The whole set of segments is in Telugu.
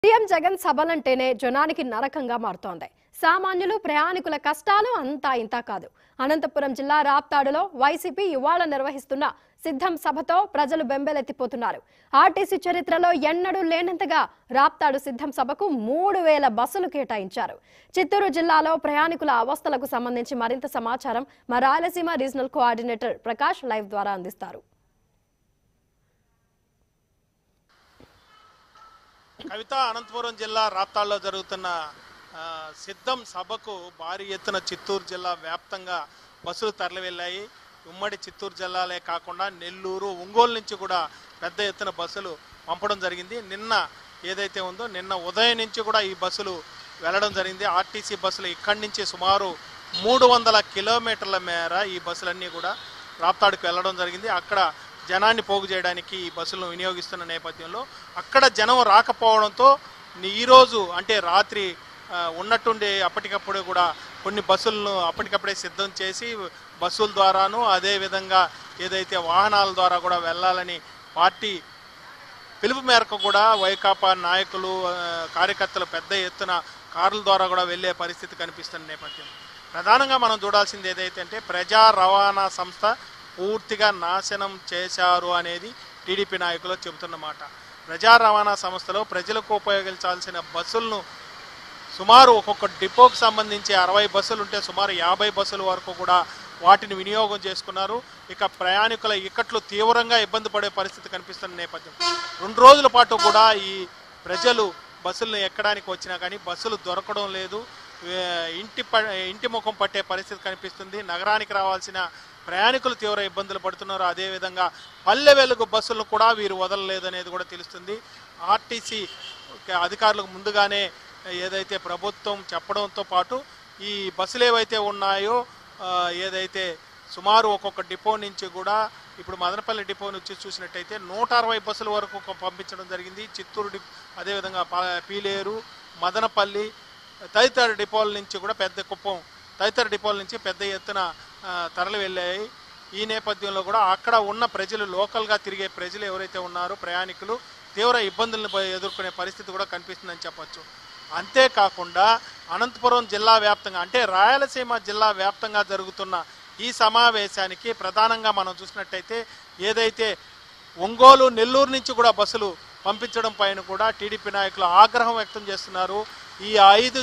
సీఎం జగన్ సభలంటేనే జనానికి నరకంగా మారుతోంది. సామాన్యులు ప్రయాణికుల కష్టాలు అంతా ఇంతా కాదు. అనంతపురం జిల్లా రాప్తాడులో వైసీపీ ఇవాళ నిర్వహిస్తున్న సిద్ధం సభతో ప్రజలు బెంబేలెత్తిపోతున్నారు. ఆర్టీసీ చరిత్రలో ఎన్నడూ లేనంతగా రాప్తాడు సిద్ధం సభకు 3000 బస్సులు కేటాయించారు. చిత్తూరు జిల్లాలో ప్రయాణికుల అవస్థలకు సంబంధించి మరింత సమాచారం మా Rayalaseema regional coordinator Prakash live ద్వారా అందిస్తారు. కవిత, అనంతపురం జిల్లా రాప్తాడులో జరుగుతున్న సిద్ధం సభకు భారీ ఎత్తున చిత్తూరు జిల్లా వ్యాప్తంగా బస్సులు తరలి వెళ్ళాయి. ఉమ్మడి చిత్తూరు జిల్లాలే కాకుండా నెల్లూరు, ఒంగోలు నుంచి కూడా పెద్ద ఎత్తున బస్సులు పంపడం జరిగింది. నిన్న ఏదైతే ఉందో నిన్న ఉదయం నుంచి కూడా ఈ బస్సులు వెళ్ళడం జరిగింది. ఆర్టీసీ బస్సులు ఇక్కడి నుంచి సుమారు 300 కిలోమీటర్ల మేర ఈ బస్సులన్నీ కూడా రాప్తాడుకు వెళ్ళడం జరిగింది. అక్కడ జనాన్ని పోగు చేయడానికి ఈ బస్సులను వినియోగిస్తున్న నేపథ్యంలో అక్కడ జనం రాకపోవడంతో ఈరోజు అంటే రాత్రి ఉన్నట్టుండి అప్పటికప్పుడు కూడా కొన్ని బస్సులను అప్పటికప్పుడే సిద్ధం చేసి బస్సుల ద్వారాను అదేవిధంగా ఏదైతే వాహనాల ద్వారా కూడా వెళ్ళాలని పార్టీ పిలుపు మేరకు కూడా వైకాపా నాయకులు కార్యకర్తలు పెద్ద ఎత్తున కార్ల ద్వారా కూడా వెళ్ళే పరిస్థితి కనిపిస్తున్న నేపథ్యం ప్రధానంగా మనం చూడాల్సింది ఏదైతే అంటే ప్రజా రవాణా సంస్థ పూర్తిగా నాశనం చేశారు అనేది టీడీపీ నాయకులు చెబుతున్నమాట. ప్రజా రవాణా సంస్థలో ప్రజలకు ఉపయోగించాల్సిన బస్సులను సుమారు ఒక్కొక్క డిపోకు సంబంధించి 60 బస్సులు ఉంటే సుమారు 50 బస్సుల వరకు కూడా వాటిని వినియోగం చేసుకున్నారు. ఇక ప్రయాణికుల ఇక్కట్లు తీవ్రంగా ఇబ్బంది పడే పరిస్థితి కనిపిస్తున్న నేపథ్యం 2 రోజుల పాటు కూడా ఈ ప్రజలు బస్సులను ఎక్కడానికి వచ్చినా కానీ బస్సులు దొరకడం లేదు. ఇంటి ముఖం పట్టే పరిస్థితి కనిపిస్తుంది. నగరానికి రావాల్సిన ప్రయాణికులు తీవ్ర ఇబ్బందులు పడుతున్నారు. అదేవిధంగా పల్లె వెలుగు బస్సులను కూడా వీరు వదలలేదు అనేది కూడా తెలుస్తుంది. ఆర్టీసీ అధికారులకు ముందుగానే ఏదైతే ప్రభుత్వం చెప్పడంతో పాటు ఈ బస్సులు ఏవైతే ఉన్నాయో ఏదైతే సుమారు ఒక్కొక్క డిపో నుంచి కూడా ఇప్పుడు మదనపల్లి డిపో నుంచి చూసినట్టయితే 160 బస్సుల వరకు పంపించడం జరిగింది. చిత్తూరు అదేవిధంగా పీలేరు, మదనపల్లి తదితర డిపోల నుంచి కూడా పెద్ద కుప్పం తదితర డిపోల నుంచి పెద్ద ఎత్తున తరలి వెళ్ళాయి. ఈ నేపథ్యంలో కూడా అక్కడ ఉన్న ప్రజలు లోకల్గా తిరిగే ప్రజలు ఎవరైతే ఉన్నారో ప్రయాణికులు తీవ్ర ఇబ్బందులను ఎదుర్కొనే పరిస్థితి కూడా కనిపిస్తుందని చెప్పచ్చు. అంతేకాకుండా అనంతపురం జిల్లా వ్యాప్తంగా అంటే రాయలసీమ జిల్లా వ్యాప్తంగా జరుగుతున్న ఈ సమావేశానికి ప్రధానంగా మనం చూసినట్టయితే ఏదైతే ఒంగోలు, నెల్లూరు నుంచి కూడా బస్సులు పంపించడం పైన కూడా టీడీపీ నాయకులు ఆగ్రహం వ్యక్తం చేస్తున్నారు. ఈ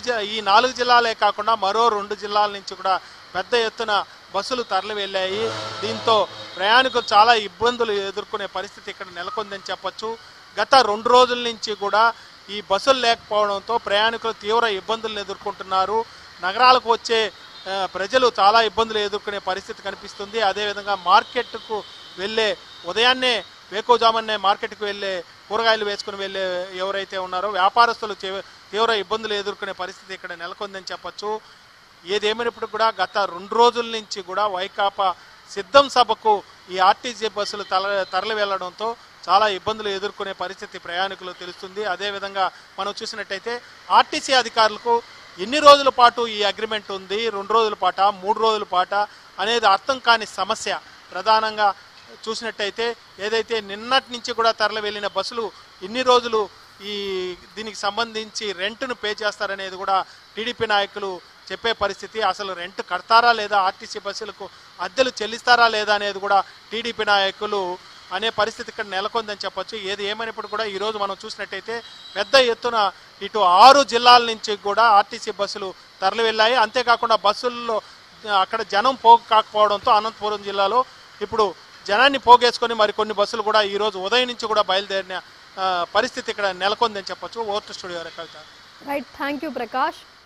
4 జిల్లాలే కాకుండా మరో 2 జిల్లాల నుంచి కూడా పెద్ద ఎత్తున బస్సులు తరలి వెళ్ళాయి. దీంతో ప్రయాణికులు చాలా ఇబ్బందులు ఎదుర్కొనే పరిస్థితి ఇక్కడ నెలకొందని చెప్పచ్చు. గత 2 రోజుల నుంచి కూడా ఈ బస్సులు లేకపోవడంతో ప్రయాణికులు తీవ్ర ఇబ్బందులను ఎదుర్కొంటున్నారు. నగరాలకు వచ్చే ప్రజలు చాలా ఇబ్బందులు ఎదుర్కొనే పరిస్థితి కనిపిస్తుంది. అదేవిధంగా మార్కెట్కు వెళ్ళే ఉదయాన్నే వేకోజామన్నే మార్కెట్కు వెళ్ళే కూరగాయలు వేసుకుని వెళ్ళే ఎవరైతే ఉన్నారో వ్యాపారస్తులు తీవ్ర ఇబ్బందులు ఎదుర్కొనే పరిస్థితి ఇక్కడ నెలకొందని చెప్పచ్చు. ఏదేమైనప్పుడు కూడా గత 2 రోజుల నుంచి కూడా వైకాపా సిద్ధం సభకు ఈ ఆర్టీసీ బస్సులు తరలి వెళ్లడంతో చాలా ఇబ్బందులు ఎదుర్కొనే పరిస్థితి ప్రయాణికులు తెలుస్తుంది. అదేవిధంగా మనం చూసినట్టయితే ఆర్టీసీ అధికారులకు ఎన్ని రోజుల పాటు ఈ అగ్రిమెంట్ ఉంది, 2 రోజుల పాట 3 రోజుల పాట అనేది అర్థం కాని సమస్య. ప్రధానంగా చూసినట్టయితే ఏదైతే నిన్నటి నుంచి కూడా తరలి వెళ్ళిన బస్సులు ఇన్ని రోజులు దీనికి సంబంధించి రెంట్ను పే చేస్తారనేది కూడా టీడీపీ నాయకులు చెప్పే పరిస్థితి. అసలు రెంట్ కడతారా లేదా, ఆర్టీసీ బస్సులకు అద్దెలు చెల్లిస్తారా లేదా అనేది కూడా టీడీపీ నాయకులు అనే పరిస్థితి ఇక్కడ నెలకొందని చెప్పొచ్చు. ఏది ఏమైనప్పుడు కూడా ఈరోజు మనం చూసినట్టయితే పెద్ద ఎత్తున ఇటు 6 జిల్లాల నుంచి కూడా ఆర్టీసీ బస్సులు తరలి వెళ్ళాయి. అంతేకాకుండా బస్సుల్లో అక్కడ జనం పోగు కాకపోవడంతో అనంతపురం జిల్లాలో ఇప్పుడు జనాన్ని పోగేసుకొని మరికొన్ని బస్సులు కూడా ఈరోజు ఉదయం నుంచి కూడా బయలుదేరిన పరిస్థితి ఇక్కడ నెలకొందని చెప్పొచ్చు. Over to studio Kavitha. Right, thank you Prakash.